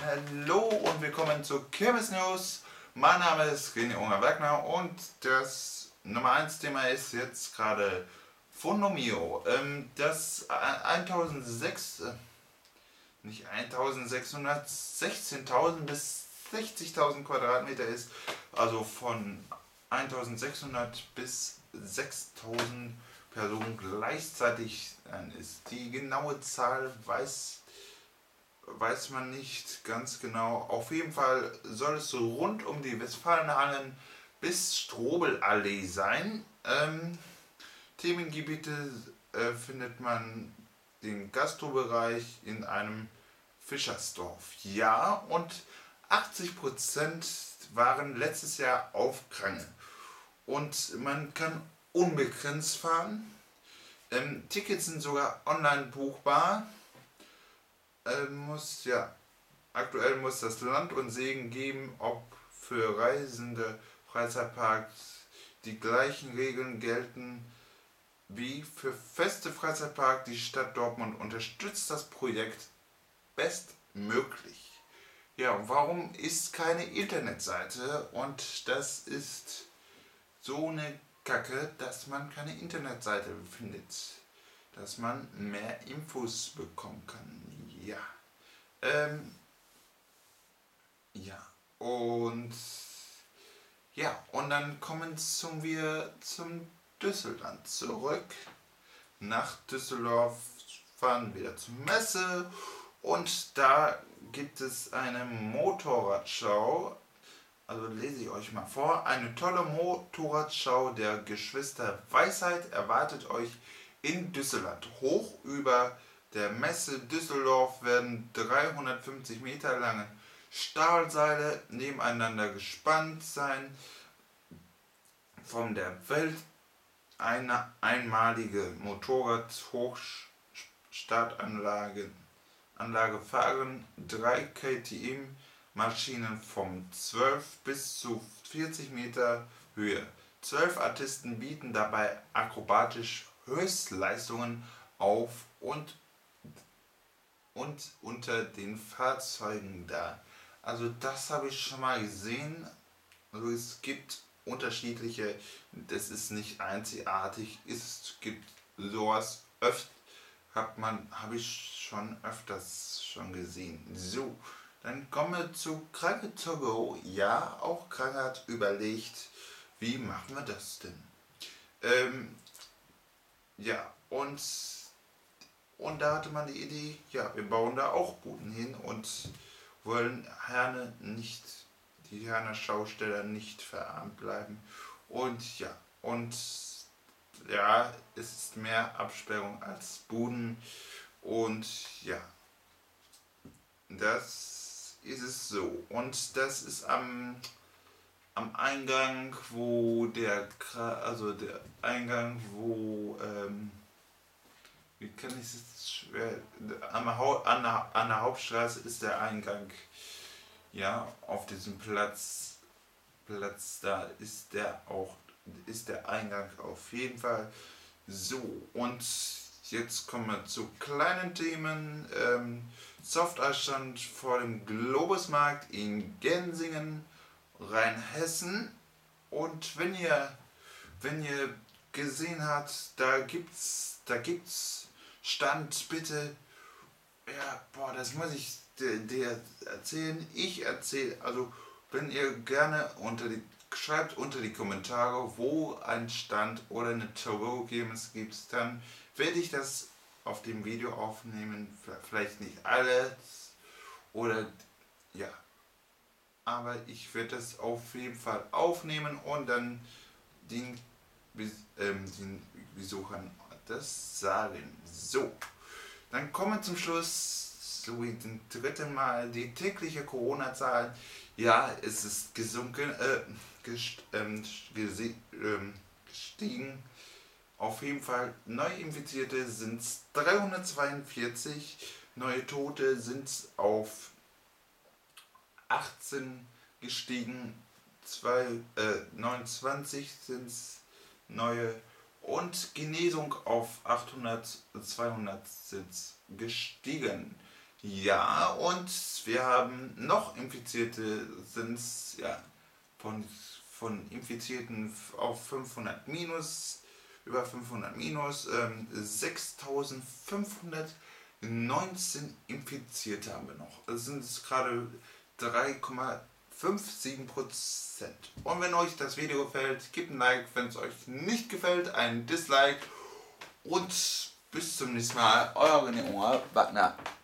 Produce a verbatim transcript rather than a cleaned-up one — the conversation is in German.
Hallo und willkommen zu Kirmes News. Mein Name ist René Unger-Wagner und das Nummer eins Thema ist jetzt gerade Fundomio. Ähm, das eintausendsechs, äh, nicht eintausendsechshundert, sechzehntausend bis sechzigtausend Quadratmeter ist, also von eintausendsechshundert bis sechstausend Personen gleichzeitig ist. Die genaue Zahl weiß weiß man nicht ganz genau. Auf jeden Fall soll es so rund um die Westfalenhallen bis Strobelallee sein. Ähm, Themengebiete äh, findet man den Gastrobereich in einem Fischersdorf. Ja, und achtzig Prozent waren letztes Jahr auf Krange. Und man kann unbegrenzt fahren. Ähm, Tickets sind sogar online buchbar. Äh, muss ja Aktuell muss das Land und Segen geben, ob für reisende Freizeitparks die gleichen Regeln gelten wie für feste Freizeitparks. Die Stadt Dortmund unterstützt das Projekt bestmöglich. Ja, und warum ist keine Internetseite? Und das ist so eine Kacke, dass man keine Internetseite findet. Dass man mehr Infos bekommen kann. Ja. Ähm, Ja, und ja, und dann kommen zum, wir zum Düsseldorf zurück. Nach Düsseldorf fahren wir zur Messe und da gibt es eine Motorradschau. Also lese ich euch mal vor. Eine tolle Motorradschau der Geschwister Weisheit erwartet euch in Düsseldorf. Hoch über der Messe Düsseldorf werden dreihundertfünfzig Meter lange Stahlseile nebeneinander gespannt sein. Von der Welt eine einmalige Motorrad-Hochstartanlage Anlage fahren drei K T M Maschinen von zwölf bis zu vierzig Meter Höhe. Zwölf Artisten bieten dabei akrobatisch Höchstleistungen auf und, und unter den Fahrzeugen dar. Also das habe ich schon mal gesehen. Also es gibt unterschiedliche, das ist nicht einzigartig, es gibt sowas öfter, hat man, habe ich schon öfters schon gesehen. So, dann kommen wir zu Kranke to go. Ja, auch Kranke hat überlegt, wie machen wir das denn? Ähm, ja, und, und da hatte man die Idee, ja, wir bauen da auch Buden hin und wollen Herne nicht, die Herner Schausteller nicht verarmt bleiben. Und ja, und ja, es ist mehr Absperrung als Buden. Und ja, das ist es so. Und das ist am, am Eingang, wo der, also der Eingang, wo, ähm, wie kann ich es schwer, an der, an der Hauptstraße ist der Eingang. Ja, auf diesem Platz, Platz da ist der auch, ist der Eingang auf jeden Fall. So, und jetzt kommen wir zu kleinen Themen. Ähm, Softeisstand vor dem Globusmarkt in Gensingen, Rheinhessen. Und wenn ihr, wenn ihr gesehen habt, da gibt's, da gibt's Stand, bitte, ja, boah, das muss ich dir erzählen. Ich erzähle, also wenn ihr gerne unter die, schreibt unter die Kommentare, wo ein Stand oder eine To-Go Games gibt, dann werde ich das auf dem Video aufnehmen. Vielleicht nicht alles oder ja, aber ich werde das auf jeden Fall aufnehmen und dann den, ähm, den Besuchern das sagen. So. Dann kommen wir zum Schluss, so wie zum dritten Mal, die tägliche Corona-Zahl. Ja, es ist gesunken, äh, gest, ähm, gese, ähm, gestiegen. Auf jeden Fall, Neuinfizierte sind dreihundertzweiundvierzig, neue Tote sind auf achtzehn gestiegen, zwei, äh, neunundzwanzig sind es neue und Genesung auf achthundert, zweihundert sind gestiegen. Ja, und wir haben noch Infizierte, sind es ja, von, von Infizierten auf fünfhundert minus, über fünfhundert minus, ähm, sechstausendfünfhundertneunzehn Infizierte haben wir noch. Das sind es gerade drei Komma siebenundfünfzig Prozent. Und wenn euch das Video gefällt, gebt ein Like, wenn es euch nicht gefällt, ein Dislike und bis zum nächsten Mal, euer René Unger Wagner.